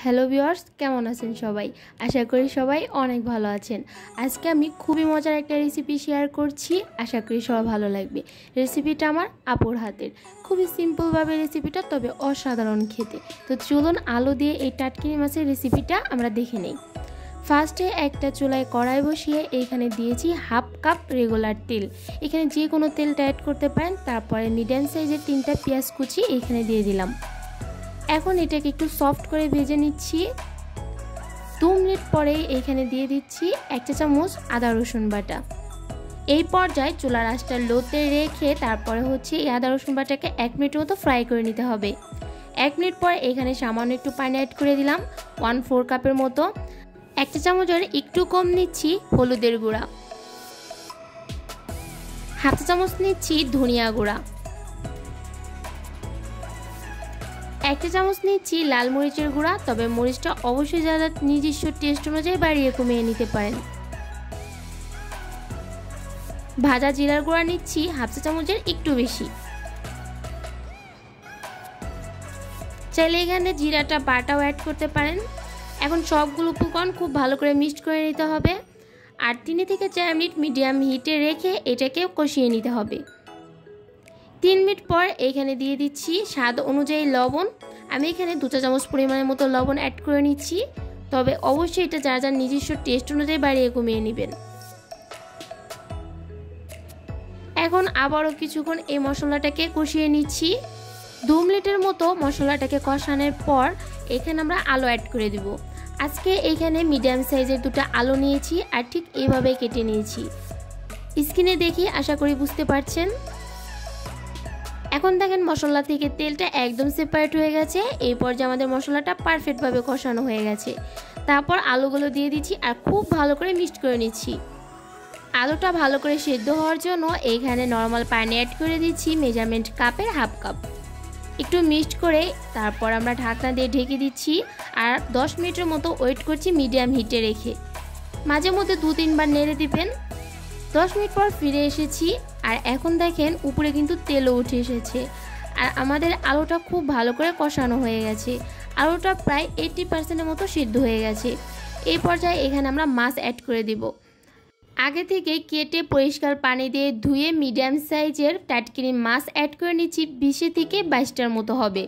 Hello viewers, কেমন আছেন সবাই? আশা করি সবাই অনেক ভালো আছেন। আজকে আমি খুবই মজার একটা রেসিপি শেয়ার করছি, আশা করি সবার ভালো লাগবে। রেসিপিটা আমার আপুর হাতের, খুবই সিম্পলভাবে রেসিপিটা, তবে অসাধারণ খেতে। তো চলুন আলু দিয়ে এই টাটকিনি মাছের রেসিপিটা আমরা দেখে নেই। ফার্স্টে একটা চুলায় কড়াই বসিয়ে এইখানে দিয়েছি হাফ কাপ রেগুলার তেল। এখানে যে কোনো তেলটা অ্যাড করতে পারেন। তারপরে মিডিয়াম সাইজের 3টা পেঁয়াজ কুচি এইখানে দিয়ে দিলাম। এখন এটাকে একটু সফট করে ভেজে নিচ্ছি। 2 মিনিট পরে এখানে দিয়ে দিচ্ছি 1 চা চামচ আদা রসুন বাটা। এই পর্যায়ে চুলার আঁচটা লোতে রেখে তারপরে এই আদা রসুন বাটাকে 1 মিনিট মতো ফ্রাই করে নিতে হবে। 1 মিনিট পর এখানে সামান্য একটু পানি অ্যাড করে দিলাম, 1/4 কাপের মতো। 1 চা চামচের একটু কম নিচ্ছি হলুদের গুঁড়া, হাফ চা চামচ নিচ্ছি ধনিয়া গুঁড়া, 1 চা চামচ নিচ্ছি লাল মরিচের গুঁড়া, তবে মরিচটা অবশ্যই যারা নিজস্ব টেস্ট অনুযায়ী বাড়িয়ে কমিয়ে নিতে পারেন। ভাজা জিরার গুঁড়া নিচ্ছি হাফ চা চামচের একটু বেশি। চাইলে এখানে জিরাটা বাটাও অ্যাড করতে পারেন। এখন সবগুলো উপকরণ খুব ভালো করে মিক্সড করে নিতে হবে, আর 3 থেকে 4 মিনিট মিডিয়াম হিটে রেখে এটাকে কষিয়ে নিতে হবে। 3 মিনিট পর এখানে দিয়ে দিচ্ছি স্বাদ অনুযায়ী লবণ। আমি এখানে 2 চা চামচ পরিমাণের মতো লবণ অ্যাড করে নিচ্ছি, তবে অবশ্যই এটা যার যার নিজস্ব টেস্ট অনুযায়ী বাড়িয়ে কমিয়ে নেবেন। এখন আবারও কিছুক্ষণ এই মশলাটাকে কষিয়ে নিচ্ছি। 2 মিনিটের মতো মশলাটাকে কষানোর পর এখানে আমরা আলু অ্যাড করে দিব। আজকে এখানে মিডিয়াম সাইজের 2টা আলু নিয়েছি, আর ঠিক এইভাবে কেটে নিয়েছি। স্ক্রিনে দেখি আশা করি বুঝতে পারছেন। এখন দেখেন মশলা থেকে তেলটা একদম সেপারেট হয়ে গেছে। এই পর্যায়ে আমাদের মশলাটা পারফেক্টভাবে কষানো হয়ে গেছে। তারপর আলুগুলো দিয়ে দিচ্ছি আর খুব ভালো করে মিক্সড করে নিচ্ছি। আলুটা ভালো করে সেদ্ধ হওয়ার জন্য এইখানে নর্মাল পানি অ্যাড করে দিচ্ছি মেজারমেন্ট কাপের হাফ কাপ। একটু মিক্সড করে তারপর আমরা ঢাকনা দিয়ে ঢেকে দিচ্ছি, আর 10 মিনিটের মতো ওয়েট করছি মিডিয়াম হিটে রেখে। মাঝে মধ্যে 2-3 বার নেড়ে দিবেন। 10 মিনিট পর ফিরে এসেছি, আর এখন দেখেন উপরে কিন্তু তেলও উঠে এসেছে, আর আমাদের আলুটা খুব ভালো করে কষানো হয়ে গেছে। আলুটা প্রায় 80%-এর মতো সিদ্ধ হয়ে গেছে। এই পর্যায়ে এখানে আমরা মাছ অ্যাড করে দিব। আগে থেকে কেটে পরিষ্কার পানি দিয়ে ধুয়ে মিডিয়াম সাইজের টাটকিনি মাছ অ্যাড করে নিচ্ছি। 20 থেকে 22টার মতো হবে।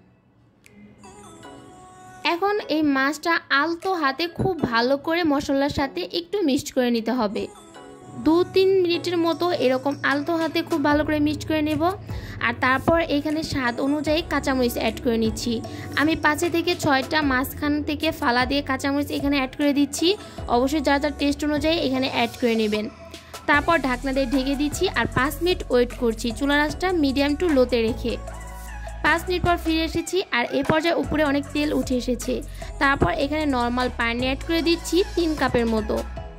এখন এই মাছটা আলতো হাতে খুব ভালো করে মশলার সাথে একটু মিক্সড করে নিতে হবে। 2-3 মিনিটের মতো এরকম আলতো হাতে খুব ভালো করে মিক্সড করে নেব। আর তারপর এখানে স্বাদ অনুযায়ী কাঁচামরিচ অ্যাড করে নিচ্ছি। আমি 5 থেকে 6টা মাঝখান থেকে ফালা দিয়ে কাঁচামরিচ এখানে অ্যাড করে দিচ্ছি। অবশ্যই যার যার টেস্ট অনুযায়ী এখানে অ্যাড করে নেবেন। তারপর ঢাকনা দিয়ে ঢেকে দিচ্ছি আর 5 মিনিট ওয়েট করছি চুলার আঁচটা মিডিয়াম টু লোতে রেখে। 5 মিনিট পর ফিরে এসেছি, আর এই পর্যায়ে উপরে অনেক তেল উঠে এসেছে। তারপর এখানে নর্মাল পানি অ্যাড করে দিচ্ছি 3 কাপের মতো।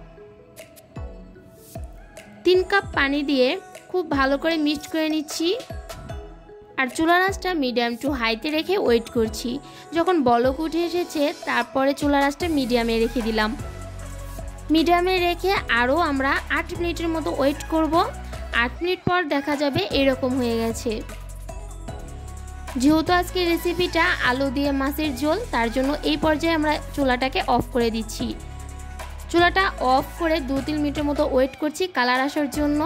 3 কাপ পানি দিয়ে খুব ভালো করে মিক্সড করে নিচ্ছি, আর চুলার আঁচটা মিডিয়াম টু হাইতে রেখে ওয়েট করছি। যখন বলক উঠে এসেছে তারপরে চুলার আঁচটা মিডিয়ামে রেখে দিলাম। মিডিয়ামে রেখে আরও আমরা 8 মিনিটের মতো ওয়েট করব। 8 মিনিট পর দেখা যাবে এরকম হয়ে গেছে। যেহেতু আজকে রেসিপিটা আলু দিয়ে মাছের ঝোল, তার জন্য এই পর্যায়ে আমরা চুলাটাকে অফ করে দিচ্ছি। চুলাটা অফ করে 2-3 মিনিটের মতো ওয়েট করছি কালার আসার জন্য।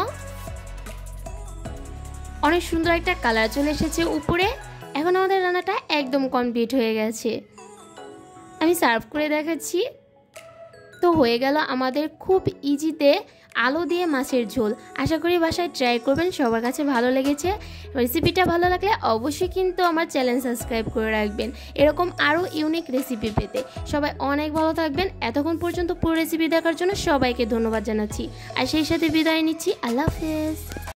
অনেক সুন্দর একটা কালার চলে এসেছে উপরে। এখন আমাদের রান্নাটা একদম কমপ্লিট হয়ে গেছে। আমি সার্ভ করে দেখাচ্ছি। তো হয়ে গেল আমাদের খুব ইজিতে আলু দিয়ে মাছের ঝোল। আশা করি বাসায় ট্রাই করবেন, সবার কাছে ভালো লেগেছে। রেসিপিটা ভালো লাগলে অবশ্যই কিন্তু আমার চ্যানেল সাবস্ক্রাইব করে রাখবেন, এরকম আরও ইউনিক রেসিপি পেতে। সবাই অনেক ভালো থাকবেন। এতক্ষণ পর্যন্ত পুরো রেসিপি দেখার জন্য সবাইকে ধন্যবাদ জানাচ্ছি, আর সেই সাথে বিদায় নিচ্ছি। আল্লাহ হাফেজ।